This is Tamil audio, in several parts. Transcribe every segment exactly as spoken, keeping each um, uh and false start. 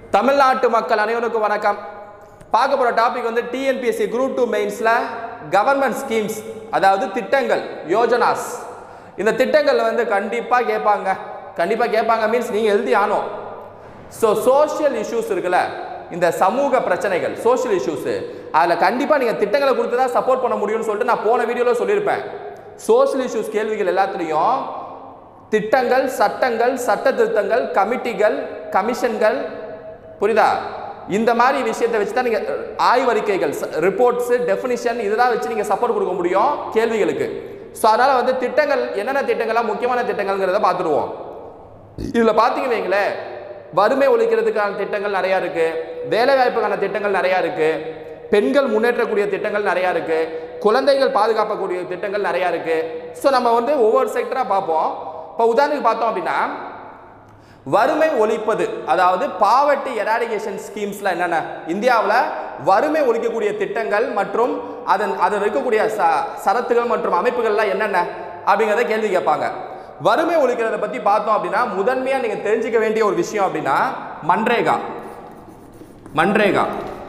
தமிழ்நாட்டு மக்கள் அனைவருக்கும் வணக்கம். பார்க்க போற டாபிக் வந்து T N P S C Group two மெயின்ஸ்ல கவர்மெண்ட் ஸ்கீம்ஸ், அதாவது திட்டங்கள், யோஜனாஸ். இந்த திட்டங்கள் வந்து கண்டிப்பா கேட்பாங்க. கண்டிப்பா கேட்பாங்க மீன்ஸ் நீங்க எழுதி ஆனோம். ஸோ சோஷியல் இஷ்யூஸ் இருக்குல்ல, இந்த சமூக பிரச்சனைகள், சோஷியல் இஷ்யூஸ், அதில் கண்டிப்பாக நீங்கள் திட்டங்களை கொடுத்து தான் சப்போர்ட் பண்ண முடியும்னு சொல்லிட்டு நான் போன வீடியோவில் சொல்லியிருப்பேன். சோஷியல் இஷ்யூஸ் கேள்விகள் எல்லாத்துலேயும் திட்டங்கள், சட்டங்கள், சட்ட திருத்தங்கள், கமிட்டிகள், கமிஷன்கள், புரியுதா? இந்த மாதிரி விஷயத்தை வச்சு தான் நீங்கள் ஆய்வறிக்கைகள், ரிப்போர்ட்ஸு, டெஃபினிஷன் இதெல்லாம் வச்சு நீங்கள் சப்போர்ட் கொடுக்க முடியும் கேள்விகளுக்கு. ஸோ அதனால் வந்து திட்டங்கள், என்னென்ன திட்டங்கள்லாம் முக்கியமான திட்டங்கள்ங்கிறத பார்த்துருவோம். இதில் பார்த்தீங்க வைங்களேன், வறுமை ஒழிக்கிறதுக்கான திட்டங்கள் நிறையா இருக்குது, வேலைவாய்ப்புக்கான திட்டங்கள் நிறையா இருக்குது, பெண்கள் முன்னேற்றக்கூடிய திட்டங்கள் நிறையா இருக்குது, குழந்தைகள் பாதுகாக்கக்கூடிய திட்டங்கள் நிறையா இருக்குது. ஸோ நம்ம வந்து ஒவ்வொரு செக்டராக பார்ப்போம். இப்போ உதாரணத்துக்கு பார்த்தோம் அப்படின்னா, வறுமை ஒழிப்பது, அதாவது பாவர்ட்டி எராடிகேஷன் ஸ்கீம்ஸ்ல என்னென்ன, இந்தியாவில் வறுமை ஒழிக்கக்கூடிய திட்டங்கள் மற்றும் அதன் அதில் இருக்கக்கூடிய ச சரத்துகள் மற்றும் அமைப்புகள்லாம் என்னென்ன அப்படிங்கிறத கேள்வி கேட்பாங்க. வறுமை ஒழிக்கிறத பற்றி பார்த்தோம் அப்படின்னா, முதன்மையாக நீங்கள் தெரிஞ்சுக்க வேண்டிய ஒரு விஷயம் அப்படின்னா மன்ரேகா. மன்ரேகா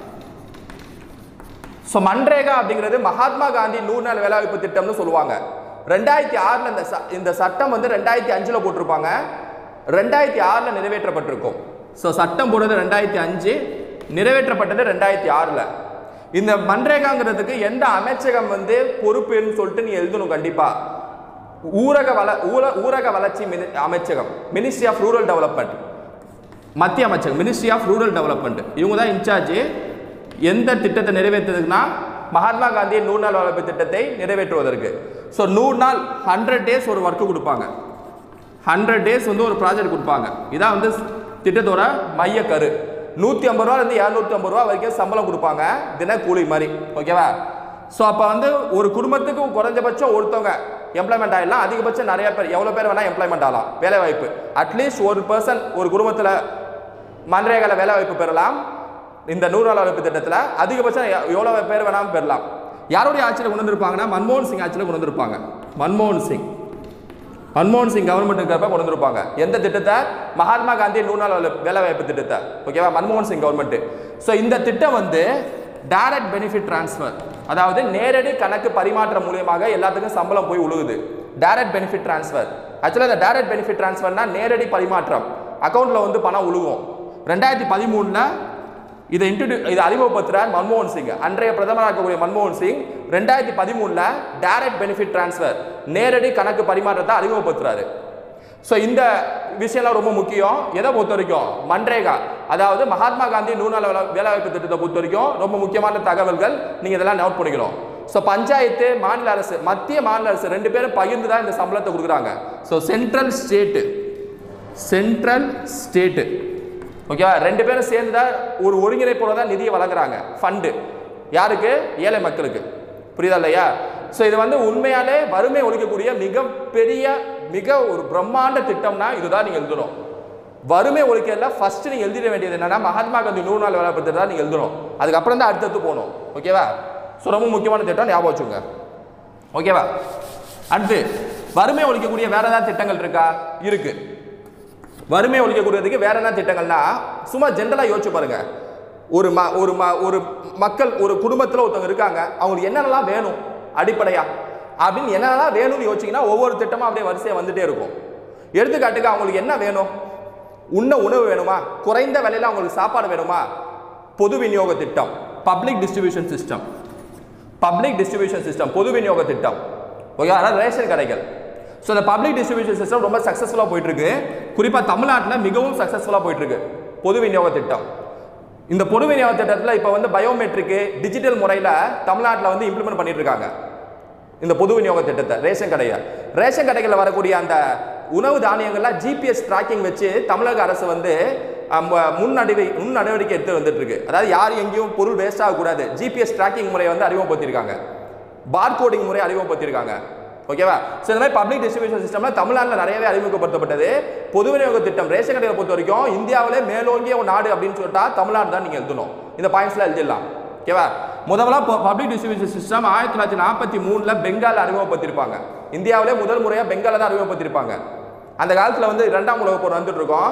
ஸோ மன்ரேகா அப்படிங்கிறது மகாத்மா காந்தி நூறு நாள் வேலைவாய்ப்பு திட்டம்னு சொல்லுவாங்க. ரெண்டாயிரத்தி ஆறில் இந்த இந்த சட்டம் வந்து ரெண்டாயிரத்தி அஞ்சில் போட்டிருப்பாங்க, ரெண்டாயிரத்தி ஆறில் நிறைவேற்றப்பட்டிருக்கும். ஸோ சட்டம் போடுறது ரெண்டாயிரத்தி அஞ்சு, நிறைவேற்றப்பட்டது ரெண்டாயிரத்தி ஆறில். இந்த மன்ரேகாங்கிறதுக்கு எந்த அமைச்சகம் வந்து பொறுப்புன்னு சொல்லிட்டு நீ எழுதணும் கண்டிப்பாக. ஊரக வள ஊரக வளர்ச்சி அமைச்சகம், மினிஸ்ட்ரி ஆஃப் ரூரல் டெவலப்மெண்ட், மத்திய அமைச்சகம், மினிஸ்ட்ரி ஆஃப் ரூரல் டெவலப்மெண்ட், இவங்க தான் இன்சார்ஜ். எந்த திட்டத்தை நிறைவேற்றுறதுக்குன்னா மகாத்மா காந்தி நூறு நாள் வேலைவாய்ப்பு திட்டத்தை நிறைவேற்றுவதற்கு. ஸோ நூறு நாள் ஹண்ட்ரட் டேஸ் ஒரு ஒர்க்கு கொடுப்பாங்க, ஹண்ட்ரட் டேஸ் வந்து ஒரு ப்ராஜெக்ட் கொடுப்பாங்க. இதான் வந்து திட்டத்தோட மைய கரு. நூற்றி ஐம்பது ரூபாலேருந்து இரநூத்தி ஐம்பது ரூபா வரைக்கும் சம்பளம் கொடுப்பாங்க, தினக்கூலி மாதிரி. ஓகேவா? ஸோ அப்போ வந்து ஒரு குடும்பத்துக்கு குறைஞ்சபட்சம் ஒருத்தவங்க எம்ப்ளாய்மெண்ட் ஆகிடலாம், அதிகபட்சம் நிறைய பேர், எவ்வளோ பேர் வேணால் எம்ப்ளாய்மெண்ட் ஆகலாம், வேலைவாய்ப்பு. அட்லீஸ்ட் ஒரு பர்சன் ஒரு குடும்பத்தில் மன்ரேகாவில் வேலைவாய்ப்பு பெறலாம். இந்த நூறு நாள் வேலைவாய்ப்பு திட்டத்தில் அதிகபட்சம் எவ்வளோ பேர் வேணாலும் பெறலாம். யாருடைய ஆட்சியில் கொண்டு வந்திருப்பாங்கன்னா மன்மோகன் சிங் ஆட்சியில் கொண்டு வந்திருப்பாங்க. மன்மோகன் சிங் மன்மோகன் சிங் கவர்மெண்ட் இருக்கிறப்ப கொண்டு வந்திருப்பாங்க. எந்த திட்டத்தை? மகாத்மா காந்தி நூறு நாள் வேலைவாய்ப்பு திட்டத்தை. ஓகேவா? மன்மோகன் சிங் கவர்மெண்ட். ஸோ இந்த திட்டம் வந்து டைரக்ட் பெனிஃபிட் டிரான்ஸ்ஃபர், அதாவது நேரடி கணக்கு பரிமாற்றம் மூலியமாக எல்லாத்துக்கும் சம்பளம் போய் உழுகுது. Direct benefit transfer. ஆக்சுவலாக இந்த டைரக்ட் பெனிஃபிட் டிரான்ஸ்ஃபர்னா நேரடி பரிமாற்றம், அக்கௌண்ட்டில் வந்து பணம் உழுகும். ரெண்டாயிரத்தி பதிமூணுல இதை இன்ட்ரடியூ இதை அறிமுகப்படுத்துகிறார் மன்மோகன் சிங். அன்றைய பிரதமராக இருக்கக்கூடிய மன்மோகன் சிங் ரெண்டாயிரத்தி பதிமூணுல டைரக்ட் பெனிஃபிட் டிரான்ஸ்ஃபர், நேரடி கணக்கு பரிமாற்றத்தை அறிமுகப்படுத்துறாரு. ஸோ இந்த விஷயம்லாம் ரொம்ப முக்கியம். எதை பொறுத்த வரைக்கும் மன்ரேகா, அதாவது மகாத்மா காந்தி நூறு நாள் வேலைவாய்ப்பு திட்டத்தை பொறுத்த வரைக்கும் ரொம்ப முக்கியமான தகவல்கள் நீங்கள் இதெல்லாம் நோட் பண்ணிக்கணும். ஸோ பஞ்சாயத்து, மாநில அரசு, மத்திய மாநில அரசு ரெண்டு பேரும் பகிர்ந்து தான் இந்த சம்பளத்தை கொடுக்குறாங்க. So central state, central state, ஓகேவா, ரெண்டு பேரும் சேர்ந்து தான் ஒரு ஒருங்கிணைப்போட தான் நிதியை வழங்குறாங்க. ஃபண்டு யாருக்கு? ஏழை மக்களுக்கு. புரியுதா இல்லையா? ஸோ இது வந்து உண்மையாலே வறுமை ஒழிக்கக்கூடிய மிகப்பெரிய, மிக ஒரு பிரம்மாண்ட திட்டம்னா இதுதான் நீங்கள் எழுதணும். வறுமை ஒழிக்கிறதுல ஃபர்ஸ்ட் நீங்கள் எழுதிட வேண்டியது என்னன்னா மகாத்மா காந்தி நூறு நாள் வேலைவாய்ப்பு திட்டம் தான் நீங்கள் எழுதணும். அதுக்கப்புறம் தான் அடுத்தடுத்து போகணும். ஓகேவா? ஸோ ரொம்ப முக்கியமான திட்டம், ஞாபகம் வச்சுங்க. ஓகேவா? அடுத்து வறுமை ஒழிக்கக்கூடிய வேற ஏதாவது திட்டங்கள் இருக்கா? இருக்கு. வறுமை ஒழிக்கக்கூடியதுக்கு வேற என்ன திட்டங்கள்னா, சும்மா ஜென்ரலாக யோசிச்சு பாருங்க. ஒரு ம ஒரு ம ஒரு மக்கள், ஒரு குடும்பத்தில் ஒருத்தவங்க இருக்காங்க, அவங்களுக்கு என்னென்னலாம் வேணும் அடிப்படையா அப்படின்னு என்னென்னலாம் வேணும்னு யோசிச்சிங்கன்னா ஒவ்வொரு திட்டமும் அப்படியே வரிசையாக வந்துட்டே இருக்கும். எடுத்துக்காட்டுக்கு அவங்களுக்கு என்ன வேணும்? உண்ண உணவு வேணுமா? குறைந்த விலையில் அவங்களுக்கு சாப்பாடு வேணுமா? பொது விநியோக திட்டம், public distribution system, public distribution system, பொது விநியோக திட்டம். ஓகே, அதாவது ரேஷன் கடைகள். ஸோ இந்த பப்ளிக் டிஸ்ட்ரிபியூஷன் சிஸ்டம் ரொம்ப சக்ஸஸ்ஃபுல்லாக போயிட்டு இருக்கு. குறிப்பாக தமிழ்நாட்டில் மிகவும் சக்ஸஸ்ஃபுல்லாக போயிட்டு இருக்கு பொது விநியோக திட்டம். இந்த பொது விநியோக திட்டத்தில் இப்போ வந்து பயோமெட்ரிக்கு, டிஜிட்டல் முறையில் தமிழ்நாட்டில் வந்து இம்ப்ளிமெண்ட் பண்ணிட்டு இருக்காங்க இந்த பொது விநியோக திட்டத்தை. ரேஷன் கடையை, ரேஷன் கடைகளில் வரக்கூடிய அந்த உணவு தானியங்கள்லாம் ஜிபிஎஸ் ட்ராக்கிங் வச்சு தமிழக அரசு வந்து முன் நடவடிக்கை முன் நடவடிக்கை எடுத்து வந்துட்டு இருக்கு. அதாவது யார் எங்கேயும் பொருள் வேஸ்ட் ஆகக்கூடாது, ஜிபிஎஸ் ட்ராக்கிங் முறையை வந்து அறிமுகப்படுத்தியிருக்காங்க, பார்கோடிங் முறையை அறிமுகப்படுத்தியிருக்காங்க. ஓகேவா? ஸோ இந்த மாதிரி பப்ளிக் டிஸ்ட்ரிபியூஷன் சிஸ்டம்ல தமிழ்நாட்டில் நிறையவே அறிமுகப்படுத்தப்பட்டது. பொது விநியோக திட்டம் ரேஷன் கடையை பொறுத்த வரைக்கும் இந்தியாவிலே மேலோங்கிய ஒரு நாடு அப்படின்னு சொல்லிட்டா தமிழ்நாடு தான் நீங்கள் எழுதணும். இந்த பாயிண்ட்ஸ்லாம் எழுதிடலாம். ஓகேவா? முதல்ல பப்ளிக் டிஸ்ட்ரிபியூஷன் சிஸ்டம் ஆயிரத்தி தொள்ளாயிரத்தி நாற்பத்தி மூணுல பெங்கால் அறிமுகப்படுத்தியிருப்பாங்க. இந்தியாவிலே முதல் முறையாக பெங்கால தான் அறிமுகப்படுத்தியிருப்பாங்க. அந்த காலத்தில் வந்து இரண்டாம் உலக போர் வந்துட்டு இருக்கோம்.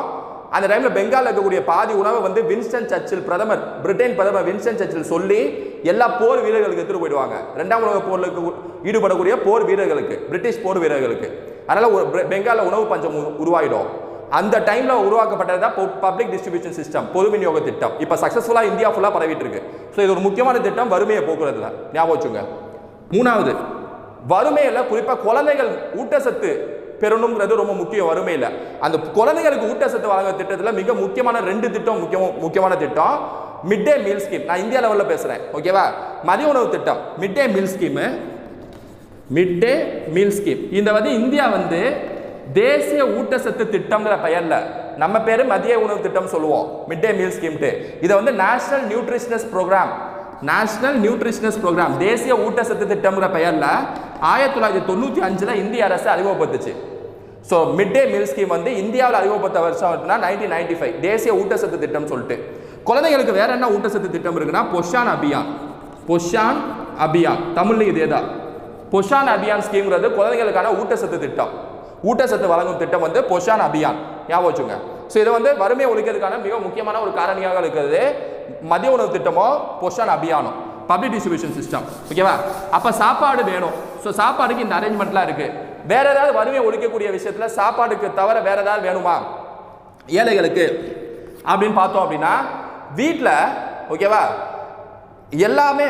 அந்த டைம்ல பெங்கால்ல இருக்கக்கூடிய பாதி உணவை வந்து வின்ஸ்டன் சர்ச்சில் பிரதமர் பிரிட்டன் பிரதமர் வின்ஸ்டன் சர்ச்சில் சொல்லி எல்லா போர் வீரர்களுக்கு எடுத்துட்டு போயிடுவாங்க. இரண்டாம் உலக போருக்கு ஈடுபடக்கூடிய போர் வீரர்களுக்கு, பிரிட்டிஷ் போர் வீரர்களுக்கு. அதனால பெங்கால்ல உணவு பஞ்சம் உருவாயிடும். அந்த டைம்ல உருவாக்கப்பட்டதா பப்ளிக் டிஸ்ட்ரிபியூஷன் சிஸ்டம், பொது விநியோக திட்டம். இப்ப சக்சஸ்ஃபுல்லா இந்தியா ஃபுல்லா பரவிட்டு இருக்கு. ஸோ இது ஒரு முக்கியமான திட்டம், வறுமையை போக்குறதுல ஞாபகம் வச்சுங்க. மூணாவது, வறுமையில குறிப்பா குழந்தைகள் ஊட்டச்சத்து பெறணுங்கிறது ரொம்ப முக்கியம். வறுமையில் அந்த குழந்தைகளுக்கு ஊட்டச்சத்து வழங்க திட்டத்தில் மிக முக்கியமான ரெண்டு திட்டம் முக்கியம் முக்கியமான திட்டம் மிட் டே மீல் ஸ்கீம். நான் இந்தியா லெவலில் பேசுகிறேன், ஓகேவா? மதிய உணவு திட்டம், mid day meal scheme, mid day meal scheme. இந்த வந்து இந்தியா வந்து தேசிய ஊட்டச்சத்து திட்டம்ங்கிற பெயரில், நம்ம பேர் மதிய உணவு திட்டம் சொல்லுவோம், மிட் டே மீல் ஸ்கீம்ட்டு. இதை வந்து national nutritious programme, national nutritious programme, தேசிய ஊட்டச்சத்து திட்டம்ங்கிற பெயரில் ஆயிரத்தி தொள்ளாயிரத்தி தொண்ணூற்றி அஞ்சில் இந்திய அரசு அறிமுகப்படுத்துச்சு. So mid day meal scheme வந்து இந்தியாவில் அறிமுகப்படுத்த வருஷம் நைன்டீன் நைன்டி ஃபைவ் தேசிய ஊட்டச்சத்து திட்டம் சொல்லிட்டு. குழந்தைகளுக்கு வேற என்ன ஊட்டச்சத்து திட்டம் இருக்குன்னா பொஷான் அபியான். பொஷான் அபியான் தமிழ்ல இதே தான். பொஷான் அபியான் ஸ்கீம்ங்கிறது குழந்தைகளுக்கான ஊட்டச்சத்து திட்டம். ஊட்டச்சத்து வழங்கும் திட்டம் வந்து பொஷான் அபியான், ஞாபகம் வச்சுங்க. ஸோ இதை வந்து வறுமையை ஒழிக்கிறதுக்கான மிக முக்கியமான ஒரு காரணியாக இருக்கிறது மதிய உணவு திட்டமோ பொஷான் அபியானோ, பப்ளிக் டிஸ்ட்ரிபியூஷன் சிஸ்டம், ஓகேவா? அப்போ சாப்பாடு வேணும். ஸோ சாப்பாடுக்கு இந்த அரேஞ்ச்மெண்ட்லாம் இருக்கு. வேற ஏதாவது வறுமையை ஒழிக்கக்கூடிய விஷயத்தில் சாப்பாடுக்கு தவிர வேற ஏதாவது வேணுமா ஏழைகளுக்கு அப்படின்னு பார்த்தோம் அப்படின்னா, வீட்டில் ஓகேவா எல்லாமே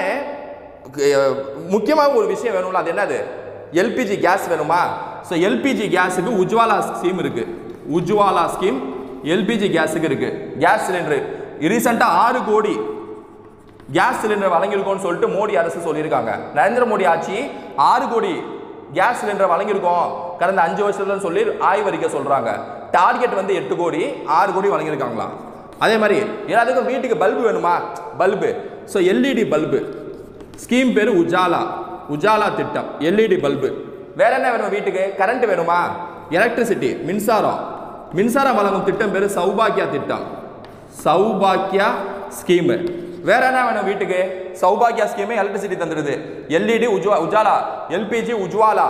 முக்கியமாக ஒரு விஷயம் வேணும்ல, அது என்னது? எல்பிஜி கேஸ் வேணுமா? ஸோ எல்பிஜி கேஸுக்கு உஜ்வாலா ஸ்கீம் இருக்கு. உஜ்வாலா ஸ்கீம் எல்பிஜி கேஸுக்கு இருக்கு. கேஸ் சிலிண்டர் ரீசெண்டாக ஆறு கோடி கேஸ் சிலிண்டர் வழங்கியிருக்கோம்னு சொல்லிட்டு மோடி அரசு சொல்லியிருக்காங்க. நரேந்திர மோடி ஆட்சி ஆறு கோடி கேஸ் சிலிண்டர் வழங்கியிருக்கோம் கடந்த அஞ்சு வருஷத்துல சொல்லி ஆய்வறிக்கை சொல்றாங்க. டார்கெட் வந்து எட்டு கோடி, ஆறு கோடி வழங்கியிருக்காங்களாம். அதே மாதிரி எல்லாத்துக்கும் வீட்டுக்கு பல்பு வேணுமா? Bulb. So LED bulb scheme பேரு உஜாலா, உஜாலா திட்டம், எல்இடி பல்பு. வேற என்ன வேணும் வீட்டுக்கு? கரண்ட் வேணுமா? எலக்ட்ரிசிட்டி, மின்சாரம். மின்சாரம் வழங்கும் திட்டம் பேரு சௌபாக்கியா திட்டம், சௌபாக்கியா ஸ்கீம். வேற என்ன வேணும் வீட்டுக்கு? சௌபாக்கியா ஸ்கீம் எலக்ட்ரிசிட்டி தந்துடுது. எல்இடி உஜ்வா உஜாலா, எல்பிஜி உஜ்வாலா.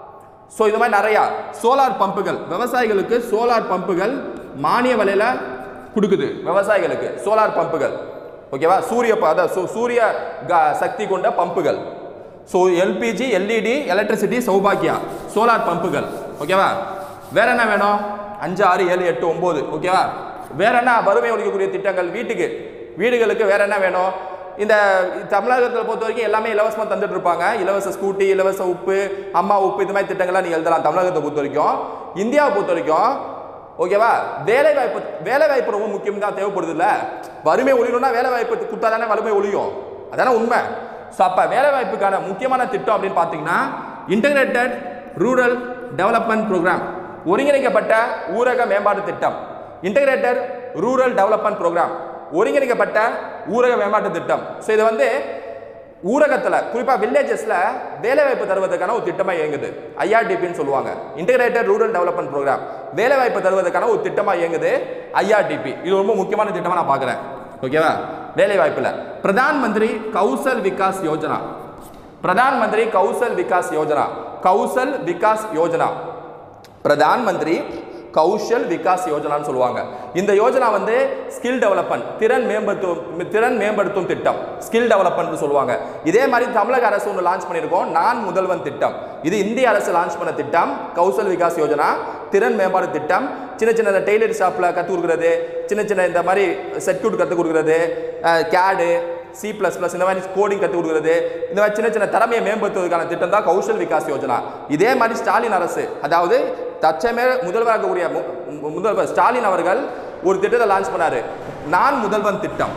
ஸோ இது மாதிரி நிறையா. சோலார் பம்புகள், விவசாயிகளுக்கு சோலார் பம்புகள் மானிய விலையில கொடுக்குது. விவசாயிகளுக்கு சோலார் பம்புகள், ஓகேவா? சூரிய சூரிய சக்தி கொண்ட பம்புகள். ஸோ எல்பிஜி, எல்இடி, எலக்ட்ரிசிட்டி, சௌபாக்கியா, சோலார் பம்புகள், ஓகேவா? வேற என்ன வேணும்? அஞ்சு ஆறு ஏழு எட்டு ஒன்பது, ஓகேவா? வேற என்ன வறுமை ஒழிக்கக்கூடிய திட்டங்கள் வீட்டுக்கு? வீடுகளுக்கு வேற என்ன வேணும்? இந்த தமிழகத்தில் பொறுத்த வரைக்கும் எல்லாமே இலவசமாக தந்துட்டு இருப்பாங்க. இலவச ஸ்கூட்டி, இலவச உப்பு, அம்மா உப்பு, இது மாதிரி திட்டங்கள்லாம் நீங்கள் எழுதலாம் தமிழகத்தை பொறுத்த வரைக்கும். இந்தியாவை பொறுத்த வரைக்கும் ஓகேவா, வேலை வாய்ப்பு, வேலை வாய்ப்பு ரொம்ப முக்கியம் தான், தேவைப்படுது இல்லை? வறுமை ஒழியணும்னா வேலை வாய்ப்பு கொடுத்தா தானே வறுமை ஒழியும், அதானே உண்மை. ஸோ அப்போ வேலை வாய்ப்புக்கான முக்கியமான திட்டம் அப்படின்னு பார்த்தீங்கன்னா இன்டகிரேட்டட் ரூரல் டெவலப்மெண்ட் ப்ரோக்ராம், ஒருங்கிணைக்கப்பட்ட ஊரக மேம்பாட்டு திட்டம். இன்டகிரேட்டட் ரூரல் டெவலப்மெண்ட் ப்ரோக்ராம், ஒருங்கிணைக்கப்பட்ட ஊரக மேம்பாட்டு திட்டம். ஸோ இது வந்து ஊரகத்தில் குறிப்பாக வில்லேஜஸ்ல வேலைவாய்ப்பு தருவதற்கான ஒரு திட்டமாக இயங்குது. ஐஆர்டிபின்னு சொல்லுவாங்க, இன்டகிரேட்டட் ரூரல் டெவலப்மெண்ட் ப்ரோக்ராம். வேலைவாய்ப்பு தருவதற்கான ஒரு திட்டமாக இயங்குது ஐஆர்டிபி. இது ரொம்ப முக்கியமான திட்டமாக நான் பார்க்குறேன், ஓகேவா? வேலைவாய்ப்பில் பிரதான் மந்திரி கௌசல் விகாஸ் யோஜனா, பிரதான் மந்திரி கௌசல் விகாஸ் யோஜனா, கௌசல் விகாஸ் யோஜனா, பிரதான் மந்திரி கௌஷல் விகாஸ் யோஜனான்னு சொல்லுவாங்க. இந்த யோஜனா வந்து ஸ்கில் டெவலப்மெண்ட், திறன் மேம்படுத்தும் திறன் மேம்படுத்தும் திட்டம், ஸ்கில் டெவலப்மெண்ட் சொல்லுவாங்க. இதே மாதிரி தமிழக அரசு ஒன்று லான்ச் பண்ணியிருக்கோம், நான் முதல்வன் திட்டம். இது இந்திய அரசு லான்ச் பண்ண திட்டம், கௌசல் விகாஸ் யோஜனா, திறன் மேம்பாடு திட்டம். சின்ன சின்ன டெய்லர் ஷாப்பில் கற்றுக் கொடுக்குறது, சின்ன சின்ன இந்த மாதிரி சர்க்யூட் கற்றுக் கொடுக்குறது, கேடு, சி பிளஸ் பிளஸ் இந்த மாதிரி கோடிங் கற்றுக் கொடுக்குறது, இந்த மாதிரி சின்ன சின்ன திறமையை மேம்படுத்துவதற்கான திட்டம் தான் கௌஷல் விகாஸ் யோஜனா. இதே மாதிரி ஸ்டாலின் அரசு, அதாவது தற்சமே முதல்வராக இருக்கக்கூடிய முதல்வர் ஸ்டாலின் அவர்கள் ஒரு திட்டத்தை லான்ச் பண்ணாரு, நான் முதல்வன் திட்டம்.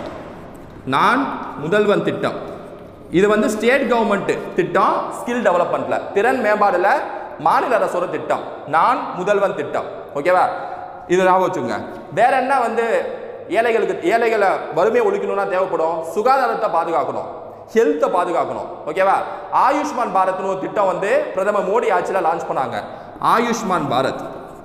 நான் முதல்வன் திட்டம் இது வந்து ஸ்டேட் கவர்மெண்ட் திட்டம், ஸ்கில் டெவலப்மெண்ட்ல திறன் மேம்பாடுல மாநில அரசோட திட்டம், நான் முதல்வன் திட்டம், ஓகேவா? இது ஞாபகம் வச்சுங்க. வேற என்ன வந்து ஏழைகளுக்கு, ஏழைகளை வறுமையை ஒழிக்கணும்னா தேவைப்படும் சுகாதாரத்தை பாதுகாக்கணும், ஹெல்த்தை பாதுகாக்கணும், ஓகேவா? ஆயுஷ்மான் பாரத்னு ஒரு திட்டம் வந்து பிரதமர் மோடி ஆட்சியில் லான்ச் பண்ணாங்க. ஆயுஷ்மான் பாரத்,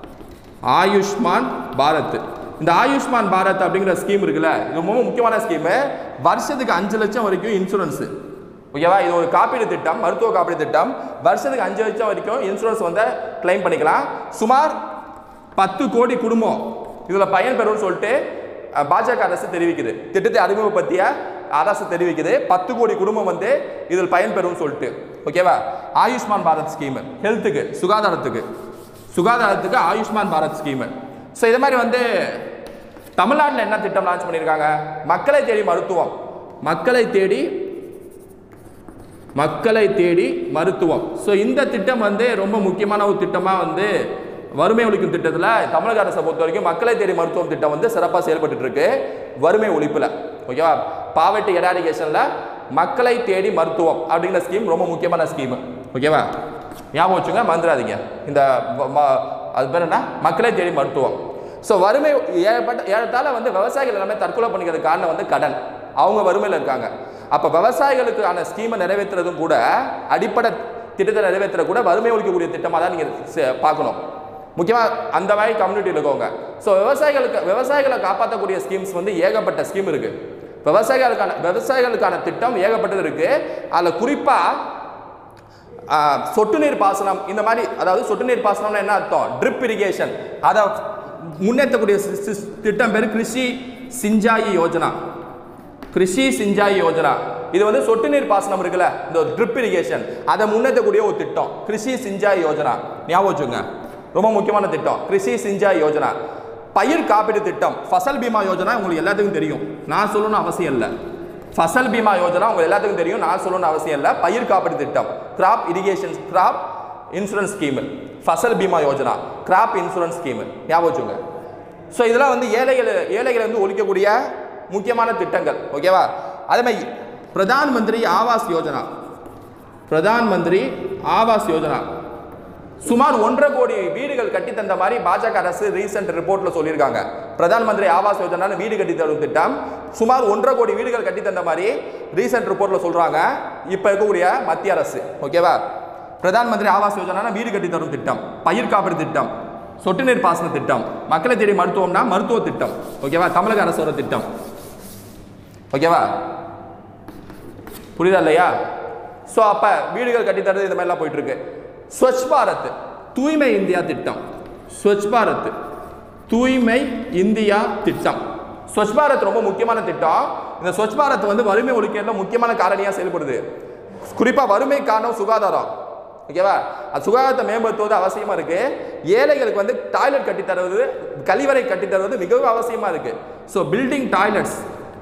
ஆயுஷ்மான் பாரத். இந்த ஆயுஷ்மான் பாரத் அப்படிங்கிற ஸ்கீம் இருக்குல்ல, இது ரொம்ப முக்கியமான ஸ்கீம். வருஷத்துக்கு அஞ்சு லட்சம் வரைக்கும் இன்சூரன்ஸ், ஓகேவா? இது ஒரு காப்பீடு திட்டம், மருத்துவ காப்பீடு திட்டம். வருஷத்துக்கு அஞ்சு லட்சம் வரைக்கும் இன்சூரன்ஸ் வந்து கிளைம் பண்ணிக்கலாம். சுமார் பத்து கோடி குடும்பம், இதுல பயன் பெறும்னு சொல்லிட்டு பாஜக அரசு தெரிவிக்குது. திட்டத்தை அறிமுகப்படுத்திய அரசு தெரிவிக்குது பத்து கோடி குடும்பம் வந்து இதில் பயன் பெறும் சொல்லிட்டு. ஓகேவா? ஆயுஷ்மான் பாரத் ஸ்கீம், ஹெல்த்துக்கு, சுகாதாரத்துக்கு சுகாதாரத்துக்கு ஆயுஷ்மான் பாரத் ஸ்கீம். ஸோ இது மாதிரி வந்து தமிழ்நாட்டில் என்ன திட்டம் லான்ச் பண்ணியிருக்காங்க? மக்களை தேடி மருத்துவம், மக்களை தேடி மக்களை தேடி மருத்துவம். ஸோ இந்த திட்டம் வந்து ரொம்ப முக்கியமான ஒரு திட்டமாக வந்து வறுமை ஒழிக்கும் திட்டத்தில் தமிழக அரசை பொறுத்த வரைக்கும் மக்களை தேடி மருத்துவம் திட்டம் வந்து சிறப்பாக செயல்பட்டு இருக்கு வறுமை ஒழிப்பில். ஓகேவா? பாவர்ட்டி எராடிகேஷனில் மக்களை தேடி மருத்துவம் அப்படிங்கிற ஸ்கீம் ரொம்ப முக்கியமான ஸ்கீம். ஓகேவா? ஞாபகம் வச்சுங்க, மறந்துடாதீங்க. இந்த அது பேர் என்ன? மக்களை தேடி மருத்துவம். ஸோ வறுமை ஏற்பட்ட ஏறத்தாழ வந்து விவசாயிகள் எல்லாமே தற்கொலை பண்ணிக்கிறது காரணம் வந்து கடன். அவங்க வறுமையில் இருக்காங்க. அப்போ விவசாயிகளுக்கான ஸ்கீமை நிறைவேற்றுறதும் கூட, அடிப்படை திட்டத்தை நிறைவேற்ற கூட வறுமை ஒழிக்கக்கூடிய திட்டமாக தான் நீங்கள் பார்க்கணும். முக்கியமாக அந்த மாதிரி கம்யூனிட்டியில் இருக்கவங்க. ஸோ விவசாயிகளுக்கு விவசாயிகளை காப்பாற்றக்கூடிய ஸ்கீம்ஸ் வந்து ஏகப்பட்ட ஸ்கீம் இருக்கு. விவசாயிகளுக்கான விவசாயிகளுக்கான திட்டம் ஏகப்பட்டது இருக்கு. அதில் குறிப்பாக சொட்டு நீர் பாசனம் இந்த மாதிரி, அதாவது சொட்டு நீர் பாசனம்னா என்ன அர்த்தம்? Drip irrigation. அதை முன்னேற்றக்கூடிய திட்டம் பேர் கிருஷி சிஞ்சாயி யோஜனா. கிருஷி சிஞ்சாயி யோஜனா இது வந்து சொட்டு நீர் பாசனம் இருக்குல்ல, இந்த ட்ரிப் இரிகேஷன், அதை முன்னேற்றக்கூடிய ஒரு திட்டம் கிருஷி சிஞ்சாயி யோஜனா. ஞாபகம் வச்சுங்க, ரொம்ப முக்கியமான திட்டம் கிருஷி சிஞ்சாய் யோஜனா. பயிர் காப்பீடு திட்டம் ஃபசல் பீமா யோஜனா உங்களுக்கு எல்லாத்துக்கும் தெரியும், நான் சொல்லணும்னு அவசியம் இல்லை. ஃபசல் பீமா யோஜனா உங்களுக்கு எல்லாத்துக்கும் தெரியும், நான் சொல்லணும்னு அவசியம் இல்லை. பயிர் காப்பீடு திட்டம், crop irrigation crop insurance scheme, Fasal Bima Yojana, crop insurance scheme. ஞாபகம் வச்சுங்க. ஸோ இதெல்லாம் வந்து ஏழைகள் ஏழைகளை வந்து ஒழிக்கக்கூடிய முக்கியமான திட்டங்கள். ஓகேவா? அதே மாதிரி பிரதான் மந்திரி ஆவாஸ் யோஜனா, பிரதான் மந்திரி ஆவாஸ் யோஜனா சுமார் ஒன்றரை கோடி வீடுகள் கட்டி தந்த மாதிரி பாஜக அரசு ரீசெண்ட் ரிப்போர்ட்ல சொல்லியிருக்காங்க. பிரதான் மந்திரி ஆவாஸ் யோஜனா வீடு கட்டி தரும் திட்டம் சுமார் ஒன்றரை கோடி வீடுகள் கட்டி தந்த மாதிரி ரீசெண்ட் ரிப்போர்ட்ல சொல்றாங்க இப்ப இருக்கக்கூடிய மத்திய அரசு. ஓகேவா? பிரதான் மந்திரி ஆவாஸ் யோஜனா வீடு கட்டி தரும் திட்டம், பயிர் காப்பீடு திட்டம், சொட்டு நீர் பாசன திட்டம், மக்களை தேடி மருத்துவம்னா மருத்துவ திட்டம். ஓகேவா? தமிழக அரசோட திட்டம். ஓகேவா? புரியுதா இல்லையா? ஸோ அப்ப வீடுகள் கட்டி தருது இந்த மாதிரிலாம் போயிட்டு இருக்கு. ஸ்வச் பாரத் தூய்மை இந்தியா திட்டம், ஸ்வச் பாரத் தூய்மை இந்தியா திட்டம். ஸ்வச் பாரத் ரொம்ப முக்கியமான திட்டம். இந்த ஸ்வச் பாரத் வந்து வறுமை ஒழிக்கிறதுல முக்கியமான காரணியா செயல்படுது. குறிப்பா வறுமை காரணம் சுகாதாரம். ஓகேவா? அது சுகாதாரத்தை மேம்படுத்துவது அவசியமா இருக்கு. ஏழைகளுக்கு வந்து டாய்லெட் கட்டி தருவது, கழிவறை கட்டி தருவது மிகவும் அவசியமா இருக்கு. ஸோ பில்டிங் டாய்லெட்ஸ்,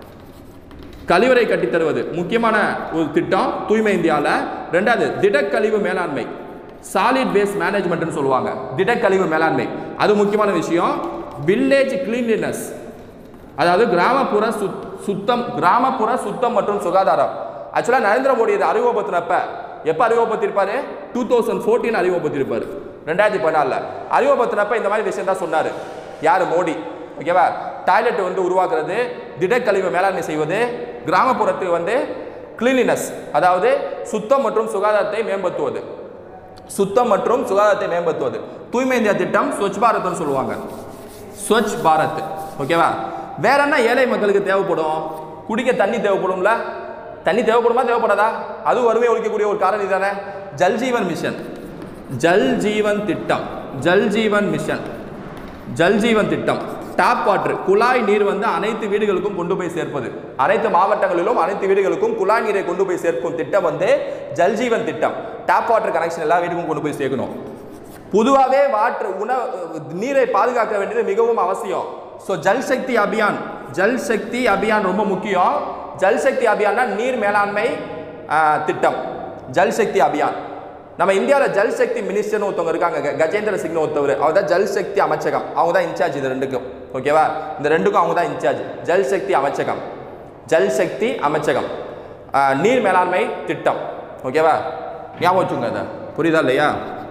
கழிவறை கட்டி தருவது முக்கியமான ஒரு திட்டம் தூய்மை இந்தியாவில். ரெண்டாவது திடக்கழிவு மேலாண்மை, சாலிட் வேஸ்ட் மேனேஜ்மெண்ட்னு சொல்லுவாங்க. திடக்கழிவு மேலாண்மை அது முக்கியமான விஷயம். வில்லேஜ் கிளீன்லினஸ், அதாவது கிராமப்புற சுத்தம், கிராமப்புற சுத்தம் மற்றும் சுகாதாரம். ஆக்சுவலாக நரேந்திர மோடி இதை அறிமுகப்படுத்தினப்ப எப்போ அறிமுகப்படுத்திருப்பாரு? டூ தௌசண்ட் ஃபோர்டீன் அறிமுகப்படுத்திருப்பாரு, ரெண்டாயிரத்தி பதினாலில் அறிமுகப்படுத்தினப்ப இந்த மாதிரி விஷயம் தான் சொன்னார். யார்? மோடி. ஓகேவா? டாய்லெட் வந்து உருவாக்குறது, திடக்கழிவு மேலாண்மை செய்வது, கிராமப்புறத்துக்கு வந்து கிளீனினஸ் அதாவது சுத்தம் மற்றும் சுகாதாரத்தை மேம்படுத்துவது, சுத்தம் மற்றும் சுகாதாரத்தை மேம்படுத்துவது. தூய்மை இந்தியா திட்டம் ஸ்வச் பாரத்னு சொல்லுவாங்க, ஸ்வச் பாரத். ஓகேவா? வேற என்ன ஏழை மக்களுக்கு தேவைப்படும்? குடிக்க தண்ணி தேவைப்படும்ல, தண்ணி தேவைப்படுமா தேவைப்படாதா? அது வறுமை ஒழிக்கக்கூடிய ஒரு காரணி தானே. ஜல் ஜீவன் மிஷன், ஜல் ஜீவன் திட்டம், ஜல் ஜீவன் மிஷன், ஜல் ஜீவன் திட்டம். டாப் வாட்டர், குழாய் நீர் வந்து அனைத்து வீடுகளுக்கும் கொண்டு போய் சேர்ப்பது, அனைத்து மாவட்டங்களிலும் அனைத்து வீடுகளுக்கும் குழாய் நீரை கொண்டு போய் சேர்க்கும் திட்டம் வந்து ஜல் ஜீவன் திட்டம். டாப் வாட்டர் கனெக்ஷன் எல்லா வீடுக்கும் கொண்டு போய் சேர்க்கணும். பொதுவாகவே வாட்டர் உணவு நீரை பாதுகாக்க வேண்டியது மிகவும் அவசியம். ஸோ ஜல் சக்தி அபியான், ஜல் சக்தி அபியான் ரொம்ப முக்கியம். ஜல் சக்தி அபியான்னா நீர் மேலாண்மை திட்டம், ஜல் சக்தி அபியான். நம்ம இந்தியாவில் ஜல் சக்தி மினிஸ்டர்னு ஒருத்தவங்க இருக்காங்க, கஜேந்திர சிங் ஒருத்தவர். அவர் தான் ஜல் சக்தி அமைச்சகம், அவங்க தான் இன்சார்ஜ் இது ரெண்டுக்கும். ஓகேவா? இந்த ரெண்டுக்கும் அவங்க தான் இன்சார்ஜ். ஜல் சக்தி அமைச்சகம், ஜல் சக்தி அமைச்சகம், நீர் மேலாண்மை திட்டம். ஓகேவா? ஞாபகம் வச்சுங்க, அதை புரியுதா இல்லையா?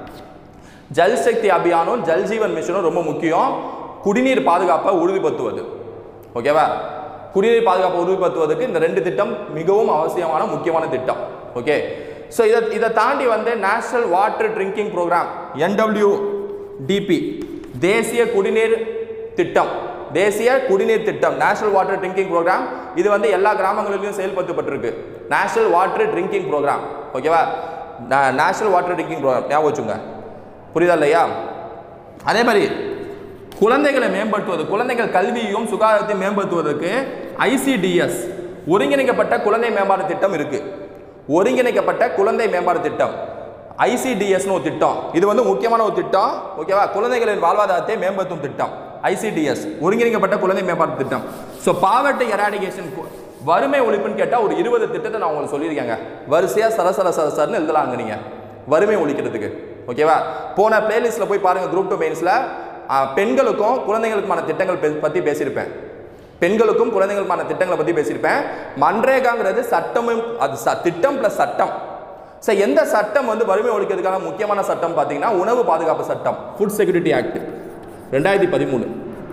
ஜல் சக்தி அபியானும் ஜல் ஜீவன் மிஷனும் ரொம்ப முக்கியம். குடிநீர் பாதுகாப்பை உறுதிப்படுத்துவது. ஓகேவா? குடிநீர் பாதுகாப்பை உறுதிப்படுத்துவதற்கு இந்த ரெண்டு திட்டம் மிகவும் அவசியமான முக்கியமான திட்டம். ஓகே. ஸோ இதை இதை தாண்டி வந்து national water drinking programme, NWDP, தேசிய குடிநீர் திட்டம், தேசிய குடிநீர் திட்டம், நேஷனல் வாட்டர் ட்ரிங்கிங் ப்ரோக்ராம். இது வந்து எல்லா கிராமங்களிலும் செயல்படுத்தப்பட்டிருக்கு. National water drinking programme. ஓகேவா? நேஷனல் வாட்டர் ட்ரிங்கிங் ப்ரோக்ராம் ஞாபகம் வச்சுங்க. புரியுதா இல்லையா? அதே மாதிரி குழந்தைகளை மேம்படுத்துவது, குழந்தைகள் கல்வியையும் சுகாதாரத்தையும் மேம்படுத்துவதற்கு ஐசிடிஎஸ் ஒருங்கிணைக்கப்பட்ட குழந்தை மேம்பாட்டு திட்டம் இருக்கு. ஒருங்கிணைக்கப்பட்ட குழந்தை மேம்பாட்டு திட்டம் ஐசிடிஎஸ்னு ஒரு திட்டம். இது வந்து முக்கியமான ஒரு திட்டம். ஓகேவா? குழந்தைகளின் வாழ்வாதாரத்தை மேம்படுத்தும் திட்டம் ஐசிடிஎஸ் ஒருங்கிணைக்கப்பட்ட குழந்தை மேம்பாட்டு திட்டம். ஸோ பாவர்ட்டி எராடிகேஷன், வறுமை ஒழிப்புன்னு கேட்டால் ஒரு இருபது திட்டத்தை நான் உங்களுக்கு சொல்லியிருக்கேங்க. வரிசையாக சரசர சரசரன்னு எழுதலாங்க நீங்க வறுமை ஒழிக்கிறதுக்கு. ஓகேவா? போன பிளேலிஸ்ட்ல போய் பாருங்க. குரூப் டூ மெயின்ஸ்ல பெண்களுக்கும் குழந்தைகளுக்குமான திட்டங்கள் பற்றி பேசியிருப்பேன். பெண்களுக்கும் குழந்தைகளுக்குமான திட்டங்களை பற்றி பேசியிருப்பேன். மன்ரேகாங்கிறது சட்டமும், அது திட்டம் பிளஸ் சட்டம். ஸோ எந்த சட்டம் வந்து வறுமை ஒழிக்கிறதுக்கான முக்கியமான சட்டம் பார்த்தீங்கன்னா உணவு பாதுகாப்பு சட்டம், ஃபுட் செக்யூரிட்டி ஆக்ட் ரெண்டாயிரத்தி பதிமூணு.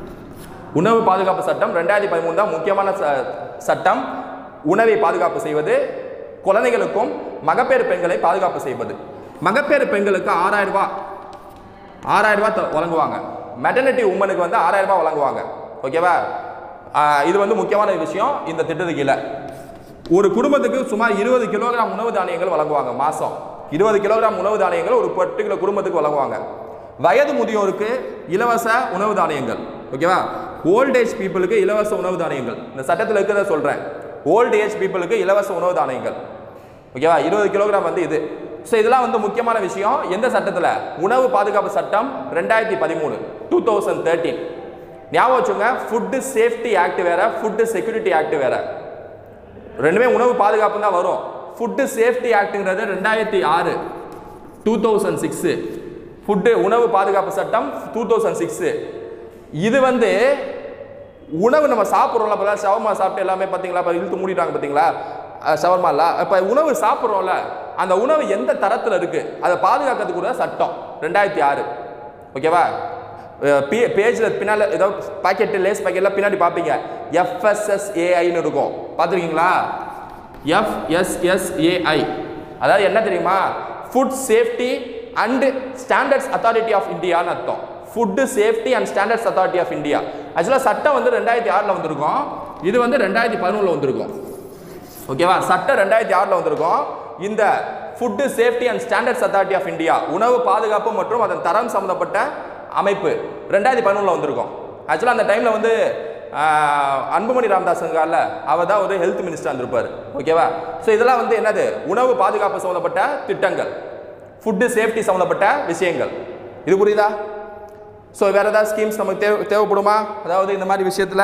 உணவு பாதுகாப்பு சட்டம் ரெண்டாயிரத்தி பதிமூணு தான் முக்கியமான சட்டம். உணவை பாதுகாப்பு செய்வது, குழந்தைகளுக்கும் மகப்பேறு பெண்களை பாதுகாப்பு செய்வது. மகப்பேறு பெண்களுக்கு ஆறாயிரம் ரூபாய் ஆறாயிரம் ரூபாய் வழங்குவாங்க. மெட்டர்னிட்டி உமனுக்கு வந்து ஆறாயிரம் ரூபாய் வழங்குவாங்க. ஓகேவா? இது வந்து முக்கியமான விஷயம். இந்த திட்டத்துக்கு கீழே ஒரு குடும்பத்துக்கு சுமார் இருபது கிலோகிராம் உணவு தானியங்கள் வழங்குவாங்க. மாசம் இருபது கிலோகிராம் உணவு தானியங்கள் ஒரு பர்டிகுலர் குடும்பத்துக்கு வழங்குவாங்க. வயது முதியோருக்கு இலவச உணவு தானியங்கள். ஓகேவா? ஓல்ட் ஏஜ் பீப்புளுக்கு இலவச உணவு தானியங்கள். இந்த சட்டத்தில் இருக்கிறத சொல்றேன். ஓல்ட் ஏஜ் பீப்புளுக்கு இலவச உணவு தானியங்கள். ஓகேவா? இருபது கிலோகிராம் வந்து இது. ஸோ இதெல்லாம் வந்து முக்கியமான விஷயம். எந்த சட்டத்தில்? உணவு பாதுகாப்பு சட்டம் ரெண்டாயிரத்தி பதிமூணு டூ தௌசண்ட் தேர்ட்டீன். ஞாபகம் வச்சுங்க. ஃபுட்டு சேஃப்டி ஆக்ட் வேற, ஃபுட்டு செக்யூரிட்டி ஆக்ட் வேற. ரெண்டுமே உணவு பாதுகாப்பு தான் வரும். ஃபுட்டு சேஃப்டி ஆக்ட்ங்கிறது ரெண்டாயிரத்தி ஆறு டூ தௌசண்ட் சிக்ஸ். ஃபுட்டு உணவு பாதுகாப்பு சட்டம் டூ தௌசண்ட் சிக்ஸ். இது வந்து உணவு நம்ம சாப்பிட்றோம்ல, இப்போ ஷவர்மா சாப்பிட்டு எல்லாமே பார்த்தீங்களா, இப்போ இழுத்து மூடிட்டாங்க பார்த்தீங்களா ஷவர்மால. இப்போ உணவு சாப்பிட்றோம்ல, அந்த உணவு எந்த தரத்தில் இருக்கு அதை பாதுகாக்கிறதுக்கு கூட சட்டம் ரெண்டாயிரத்தி ஆறு. ஓகேவா? பேஜில் பின்னால் ஏதோ பாக்கெட் லேஸ் பாக்கெட்ல பின்னாடி பார்ப்பீங்க எஃப்எஸ்எஸ்ஏஐன்னு இருக்கும். பார்த்துருக்கீங்களா? எஃப்எஸ்எஸ்ஏஐ அதாவது என்ன தெரியுமா? Food safety and standards authority of இந்தியான்னு அர்த்தம். Food safety and standards authority of India. ஆக்சுவலாக சட்டம் வந்து ரெண்டாயிரத்தி ஆறில் வந்திருக்கும். இது வந்து ரெண்டாயிரத்தி பதினொன்றில் வந்திருக்கும். ஓகேவா? சட்டம் ரெண்டாயிரத்தி ஆறில் வந்திருக்கும். இந்த food safety and standards authority of India உணவு பாதுகாப்பு மற்றும் அதன் தரம் சம்பந்தப்பட்ட அமைப்பு ரெண்டாயிரத்தி பதினொன்றில் வந்திருக்கும். ஆக்சுவலாக அந்த டைமில் வந்து அன்புமணி ராமதாஸ் இருக்கார்ல, அவர் தான் ஒரு ஹெல்த் மினிஸ்டர் இருந்திருப்பார். ஓகேவா? ஸோ இதெல்லாம் வந்து என்னது? உணவு பாதுகாப்பு சம்பந்தப்பட்ட திட்டங்கள், ஃபுட்டு சேஃப்டி சம்பந்தப்பட்ட விஷயங்கள். இது புரியுதா? ஸோ வேற ஏதாவது ஸ்கீம்ஸ் நமக்கு தேவை தேவைப்படுமா? அதாவது இந்த மாதிரி விஷயத்தில்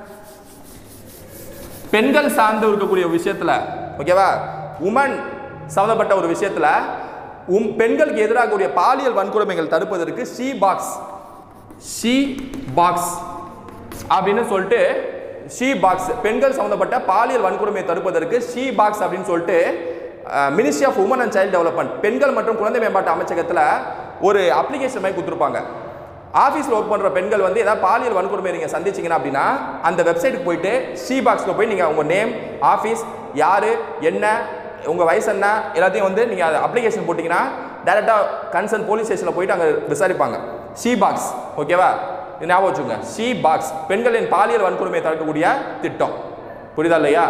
பெண்கள் சார்ந்து இருக்கக்கூடிய விஷயத்தில், ஓகேவா, உமன் சம்பந்தப்பட்ட ஒரு விஷயத்தில் உம் பெண்களுக்கு எதிராக கூடிய பாலியல் வன்கொடுமைகள் தடுப்பதற்கு ஷீ பாக்ஸ் ஷீ பாக்ஸ் அப்படின்னு சொல்லிட்டு ஷீ பாக்ஸ் பெண்கள் சம்பந்தப்பட்ட பாலியல் வன்கொடுமையை தடுப்பதற்கு ஷீ பாக்ஸ் அப்படின்னு சொல்லிட்டு ministry of women and child development பெண்கள் மற்றும் குழந்தை மேம்பாட்டு அமைச்சகத்தில் ஒரு அப்ளிகேஷன் மாதிரி கொடுத்துருப்பாங்க. ஆஃபீஸில் ஒர்க் பண்ணுற பெண்கள் வந்து ஏதாவது பாலியல் வன்கொடுமை நீங்கள் சந்திச்சிங்கன்னா அப்படின்னா அந்த வெப்சைட்டுக்கு போயிட்டு ஷீ பாக்ஸில் போய் நீங்கள் உங்கள் நேம், ஆஃபீஸ், யார், என்ன, உங்கள் வயசு என்ன எல்லாத்தையும் வந்து நீங்கள் அதை அப்ளிகேஷன் போட்டிங்கன்னா டேரெக்டாக கன்சர்ன் போலீஸ் ஸ்டேஷனில் போயிட்டு அங்கே விசாரிப்பாங்க. She box. ஓகேவா? ஞாபகம் வச்சுங்க. ஷீ பாக்ஸ் பெண்களின் பாலியல் வன்கொடுமையை தடுக்கக்கூடிய திட்டம். புரியுதா இல்லையா?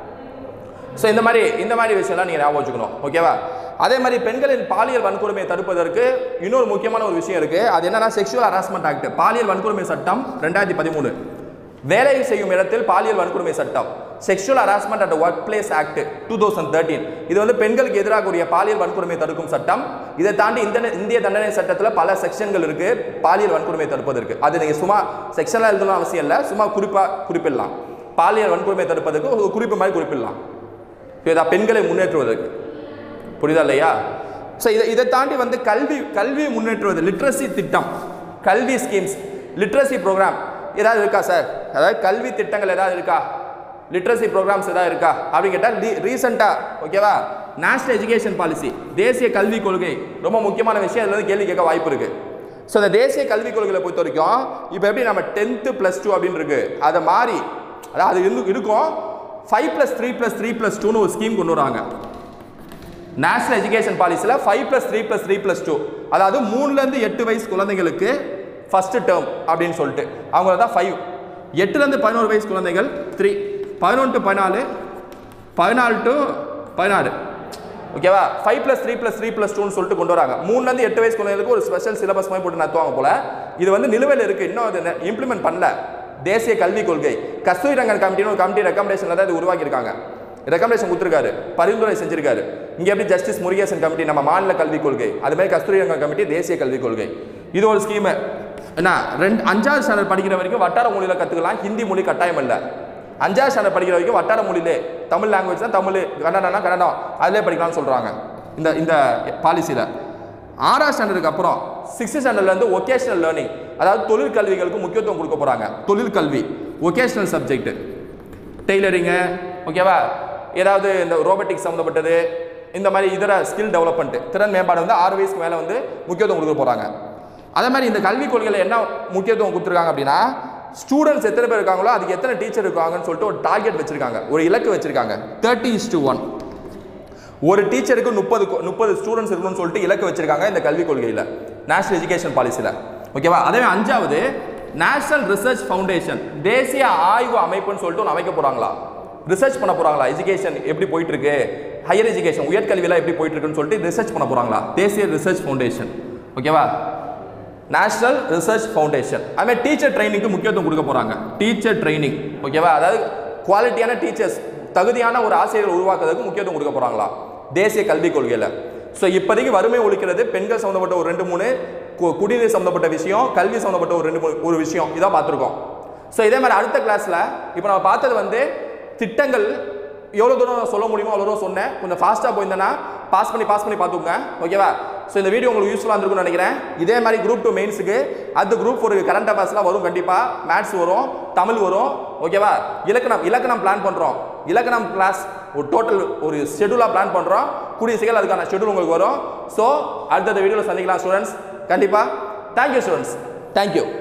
ஸோ இந்த மாதிரி இந்த மாதிரி விஷயம்லாம் நீங்கள் ஞாபகம் வச்சுக்கணும். ஓகேவா? அதே மாதிரி பெண்களின் பாலியல் வன்கொடுமையை தடுப்பதற்கு இன்னொரு முக்கியமான ஒரு விஷயம் இருக்குது. அது என்னன்னா செக்ஷுவல் ஹராஸ்மெண்ட் ஆக்ட், பாலியல் வன்கொடுமை சட்டம் ரெண்டாயிரத்தி பதிமூணு. வேலை செய்யும் இடத்தில் பாலியல் வன்கொடுமை சட்டம், sexual harassment at workplace act two thousand thirteen. இது வந்து பெண்களுக்கு எதிராக கூடிய பாலியல் வன்கொடுமை தடுக்கும் சட்டம். இதை தாண்டி இந்த இந்திய தண்டனை சட்டத்தில் பல செக்ஷன்கள் இருக்கு பாலியல் வன்கொடுமை தடுப்பதற்கு. அது நீங்கள் சும்மா செக்ஷனாக எழுதணும் அவசியம் இல்லை, சும்மா குறிப்பாக குறிப்பிடலாம். பாலியல் வன்கொடுமை தடுப்பதற்கு ஒரு குறிப்பு மாதிரி குறிப்பிடலாம், பெண்களை முன்னேற்றுவதற்கு. புரியுதா இல்லையா? ஸோ இதை இதை தாண்டி வந்து கல்வி கல்வி முன்னேற்றுவது, லிட்ரஸி திட்டம், கல்வி ஸ்கீம்ஸ், லிட்ரஸி ப்ரோக்ராம் ஏதாவது இருக்கா சார்? அதாவது கல்வி திட்டங்கள் ஏதாவது இருக்கா, லிட்ரஸி ப்ரோக்ராம்ஸ் ஏதாவது இருக்கா அப்படின்னு கேட்டால் ரீசெண்டாக, ஓகேவா, நேஷனல் எஜுகேஷன் பாலிசி, தேசிய கல்விக் கொள்கை ரொம்ப முக்கியமான விஷயம். அதில் வந்து கேள்வி கேட்க வாய்ப்பு இருக்குது. ஸோ இந்த தேசிய கல்விக் கொள்கையை பொறுத்த வரைக்கும் இப்போ எப்படி நம்ம டென்த்து ப்ளஸ் டூ அப்படின்னு இருக்கு, அதை மாறி அதாவது அது இருந்து இருக்கும் five plus three plus three plus டூன்னு ஒரு ஸ்கீம் கொண்டு வராங்க. நேஷனல் எஜுகேஷன் பாலிசியில் five plus three plus three plus two, அதாவது மூணுலேருந்து எட்டு வயசு குழந்தைங்களுக்கு ஃபஸ்ட்டு டேர்ம் அப்படின்னு சொல்லிட்டு அவங்கள தான் ஃபைவ், எட்டுலேருந்து பதினோரு வயசு குழந்தைகள் த்ரீ, பதினொன்று டு பதினாலு, பதினாலு டு பதினாறு ஓகேவா five plus three plus three plus டூன்னு சொல்லிட்டு கொண்டு வராங்க மூணுலேருந்து எட்டு வயசு குழந்தைகளுக்கு ஒரு ஸ்பெஷல் சிலபஸ் மாதிரி போட்டு நடத்துவாங்க போல இது வந்து நிலுவையில் இருக்குது இன்னும் அது இம்ப்ளிமெண்ட் பண்ணல தேசிய கல்விக் கொள்கை கஸ்தூரி ரங்கன் கமிட்டின்னு ஒரு கமிட்டி ரெக்கமெண்டேஷனில் தான் இது உருவாக்கியிருக்காங்க ரெக்கமெண்டேஷன் கொடுத்துருக்காரு பரிந்துரை செஞ்சிருக்காரு இங்கே எப்படி ஜஸ்டிஸ் முருகேசன் கமிட்டி நம்ம மாநில கல்விக் கொள்கை அது மாதிரி கஸ்தூரி ரங்கன் கமிட்டி தேசிய கல்விக் கொள்கை இது ஒரு ஸ்கீமு என்ன ரெண்டு அஞ்சாவது ஸ்டாண்டர்ட் படிக்கிற வரைக்கும் வட்டார மொழியில் கற்றுக்கலாம் ஹிந்தி மொழி கட்டாயம் இல்லை அஞ்சாவது ஸ்டாண்டர்ட் படிக்கிற வரைக்கும் வட்டார மொழியிலே தமிழ் லாங்குவேஜ் தான் தமிழ் கன்னடம்னா கன்னடம் அதிலே படிக்கலாம்னு சொல்கிறாங்க இந்த இந்த பாலிசியில் ஆறாவது ஸ்டாண்டர்டுக்கு அப்புறம் சிக்ஸ்த் ஸ்டாண்டர்ட்லேருந்து ஒகேஷனல் லேர்னிங் அதாவது தொழில் கல்விகளுக்கு முக்கியத்துவம் கொடுக்க போகிறாங்க தொழில் கல்வி ஒகேஷனல் சப்ஜெக்ட் டெய்லரிங்கு ஓகேவா ஏதாவது இந்த ரோபோட்டிக்ஸ் சம்மந்தப்பட்டது இந்த மாதிரி இதர ஸ்கில் டெவலப்மெண்ட் திறன் மேம்பாடு வந்து ஆறு வயசுக்கு மேலே வந்து முக்கியத்துவம் கொடுக்க போகிறாங்க அதே மாதிரி இந்த கல்விக் கொள்கையில் என்ன முக்கியத்துவம் கொடுத்துருக்காங்க அப்படின்னா ஸ்டூடெண்ட்ஸ் எத்தனை பேர் இருக்காங்களோ அதுக்கு எத்தனை டீச்சர் இருக்காங்கன்னு சொல்லிட்டு ஒரு டார்கெட் வச்சிருக்காங்க ஒரு இலக்கு வச்சிருக்காங்க தேர்ட்டி இஸ் டு ஒன் ஒரு டீச்சருக்கு முப்பது முப்பது ஸ்டூடெண்ட்ஸ் இருக்கணும்னு சொல்லிட்டு இலக்கு வச்சிருக்காங்க இந்த கல்விக் கொள்கையில் நேஷனல் எஜுகேஷன் பாலிசியில் ஓகேவா அதே அஞ்சாவது நேஷனல் ரிசர்ச் ஃபவுண்டேஷன் தேசிய ஆய்வு அமைப்புன்னு சொல்லிட்டு ஒன்று அமைக்க போகிறாங்களா ரிசர்ச் பண்ண போகிறாங்களா எஜுகேஷன் எப்படி போயிட்டு இருக்கு ஹையர் எஜுகேஷன் உயர்கல்வியெல்லாம் எப்படி போயிட்டு இருக்குன்னு சொல்லிட்டு ரிசர்ச் பண்ண போகிறாங்களா தேசிய ரிசர்ச் ஃபவுண்டேஷன் ஓகேவா நேஷனல் ரிசர்ச் ஃபவுண்டேஷன் அதுமாதிரி டீச்சர் ட்ரைனிங்க்கு முக்கியத்துவம் கொடுக்க போகிறாங்க டீச்சர் ட்ரைனிங் ஓகேவா அதாவது குவாலிட்டியான டீச்சர்ஸ் தகுதியான ஒரு ஆசிரியர்கள் உருவாக்குறதுக்கு முக்கியத்துவம் கொடுக்க போகிறாங்களா தேசிய கல்விக் கொள்கையில் ஸோ இப்போதைக்கு வறுமை ஒழிக்கிறது பெண்கள் சம்மந்தப்பட்ட ஒரு ரெண்டு மூணு குடிநீர் சம்மந்தப்பட்ட விஷயம் கல்வி சம்மந்தப்பட்ட ஒரு ரெண்டு மூணு ஒரு விஷயம் இதான் பார்த்துருக்கோம் ஸோ இதே மாதிரி அடுத்த கிளாஸில் இப்போ நம்ம பார்த்தது வந்து திட்டங்கள் எவ்வளோ தூரம் சொல்ல முடியுமோ அவ்வளோ தூரம் சொன்னேன் கொஞ்சம் ஃபாஸ்ட்டாக போயிருந்தேன்னா பாஸ் பண்ணி பாஸ் பண்ணி பார்த்துக்கோங்க ஓகேவா ஸோ இந்த வீடியோ உங்களுக்கு யூஸ்ஃபுல்லாக இருந்திருக்கும்னு நினைக்கிறேன் இதே மாதிரி குரூப் டூ மெயின்ஸுக்கு அது குரூப் ஒரு கரண்ட் அஃபேர்ஸ்லாம் வரும் கண்டிப்பாக மேத்ஸ் வரும் தமிழ் வரும் ஓகேவா இலக்கணம் இலக்கணம் பிளான் பண்ணுறோம் இலக்கணம் கிளாஸ் ஒரு டோட்டல் ஒரு ஷெடியூலாக பிளான் பண்ணுறோம் கூடிய சீக்கிரம் அதுக்கான ஷெடியூல் உங்களுக்கு வரும் ஸோ அடுத்த வீடியோவில் சந்திக்கலாம் ஸ்டூடெண்ட்ஸ் கண்டிப்பாக தேங்க்யூ ஸ்டூடெண்ட்ஸ் தேங்க்யூ